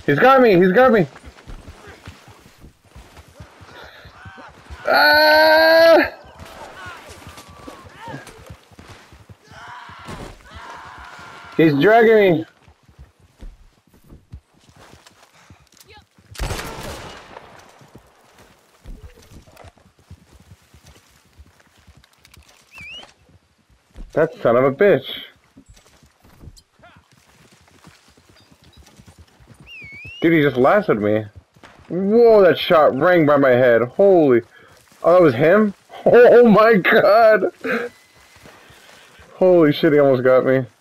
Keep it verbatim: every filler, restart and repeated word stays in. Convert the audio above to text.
He's got me! He's got me! Ah! He's dragging me! That son of a bitch! Dude, he just lasted me. Whoa, that shot rang by my head. Holy... Oh, that was him? Oh my god! Holy shit, he almost got me.